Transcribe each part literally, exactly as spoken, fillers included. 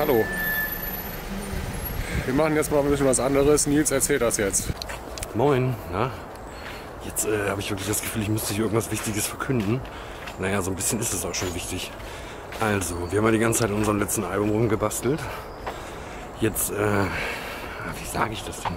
Hallo. Wir machen jetzt mal ein bisschen was anderes. Nils, erzähl das jetzt. Moin, na? Jetzt äh, habe ich wirklich das Gefühl, ich müsste hier irgendwas Wichtiges verkünden. Naja, so ein bisschen ist es auch schon wichtig. Also, wir haben ja die ganze Zeit an unserem letzten Album rumgebastelt. Jetzt, äh, wie sage ich das denn?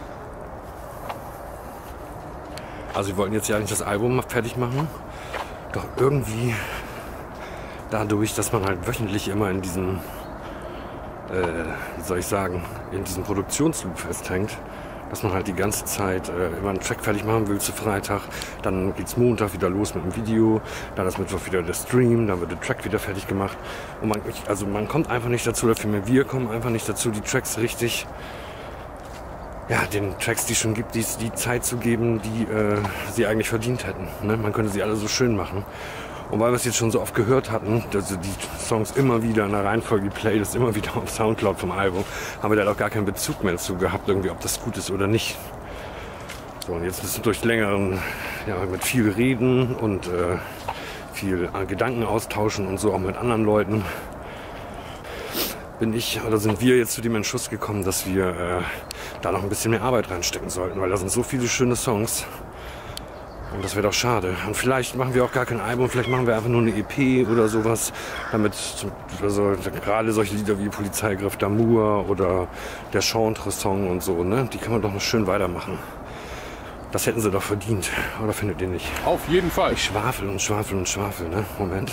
Also, wir wollten jetzt ja eigentlich das Album fertig machen. Doch irgendwie dadurch, dass man halt wöchentlich immer in diesem, äh, wie soll ich sagen, in diesem Produktionsloop festhängt, dass man halt die ganze Zeit äh, immer einen Track fertig machen will zu Freitag, dann geht's Montag wieder los mit dem Video, dann ist Mittwoch wieder der Stream, dann wird der Track wieder fertig gemacht und man, also man kommt einfach nicht dazu, oder vielmehr wir kommen einfach nicht dazu, die Tracks richtig, ja, den Tracks, die es schon gibt, die, die Zeit zu geben, die äh, sie eigentlich verdient hätten. Ne? Man könnte sie alle so schön machen. Und weil wir es jetzt schon so oft gehört hatten, also die Songs immer wieder in der Reihenfolge, die Playlist immer wieder auf Soundcloud vom Album, haben wir da auch gar keinen Bezug mehr dazu gehabt, irgendwie, ob das gut ist oder nicht. So, und jetzt ist es durch längeren, ja, mit viel Reden und äh, viel äh, Gedanken austauschen und so auch mit anderen Leuten, bin ich, oder sind wir jetzt zu dem Entschluss gekommen, dass wir äh, da noch ein bisschen mehr Arbeit reinstecken sollten, weil da sind so viele schöne Songs. Und das wäre doch schade. Und vielleicht machen wir auch gar kein Album, vielleicht machen wir einfach nur eine E P oder sowas, damit also, gerade solche Lieder wie Polizeigriff d'Amour oder der Chantre-Song und so, ne, die kann man doch noch schön weitermachen. Das hätten sie doch verdient, oder findet ihr nicht? Auf jeden Fall. Ich schwafel und schwafel und schwafel, ne? Moment.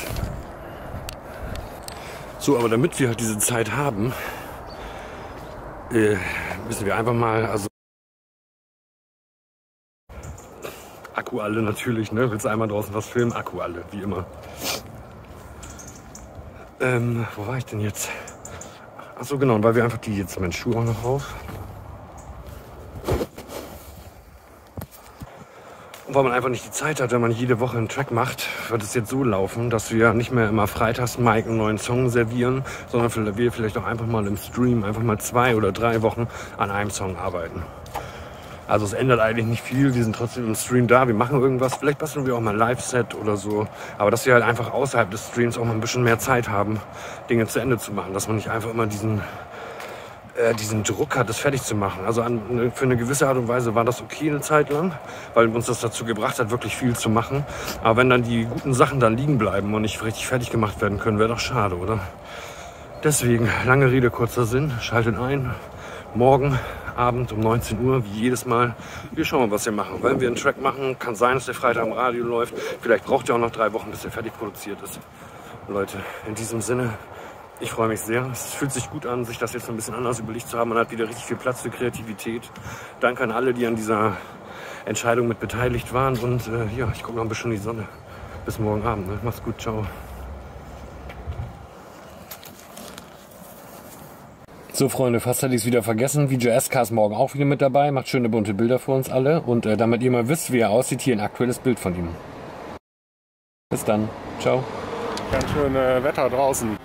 So, aber damit wir halt diese Zeit haben, äh, müssen wir einfach mal, also Akku alle natürlich, ne? Willst du einmal draußen was filmen? Akku alle, wie immer. Ähm, wo war ich denn jetzt? Achso, genau, weil wir einfach die jetzt meinen Schuh auch noch auf. Und weil man einfach nicht die Zeit hat, wenn man jede Woche einen Track macht, wird es jetzt so laufen, dass wir nicht mehr immer freitags Mike einen neuen Song servieren, sondern wir vielleicht auch einfach mal im Stream einfach mal zwei oder drei Wochen an einem Song arbeiten. Also es ändert eigentlich nicht viel, wir sind trotzdem im Stream da, wir machen irgendwas, vielleicht basteln wir auch mal ein Live-Set oder so. Aber dass wir halt einfach außerhalb des Streams auch mal ein bisschen mehr Zeit haben, Dinge zu Ende zu machen. Dass man nicht einfach immer diesen, äh, diesen Druck hat, das fertig zu machen. Also an, für eine gewisse Art und Weise war das okay eine Zeit lang, weil uns das dazu gebracht hat, wirklich viel zu machen. Aber wenn dann die guten Sachen dann liegen bleiben und nicht richtig fertig gemacht werden können, wäre doch schade, oder? Deswegen, lange Rede, kurzer Sinn, schaltet ein, morgen Abend um neunzehn Uhr, wie jedes Mal. Wir schauen mal, was wir machen. Wenn wir einen Track machen, kann sein, dass der Freitag im Radio läuft. Vielleicht braucht er auch noch drei Wochen, bis er fertig produziert ist. Leute, in diesem Sinne, ich freue mich sehr. Es fühlt sich gut an, sich das jetzt ein bisschen anders überlegt zu haben. Man hat wieder richtig viel Platz für Kreativität. Danke an alle, die an dieser Entscheidung mit beteiligt waren. Und äh, ja, ich gucke noch ein bisschen in die Sonne. Bis morgen Abend. Ne? Macht's gut, ciao. So Freunde, fast hätte ich es wieder vergessen. V J S K ist morgen auch wieder mit dabei, macht schöne bunte Bilder für uns alle. Und äh, damit ihr mal wisst, wie er aussieht, hier ein aktuelles Bild von ihm. Bis dann. Ciao. Ganz schön äh, Wetter draußen.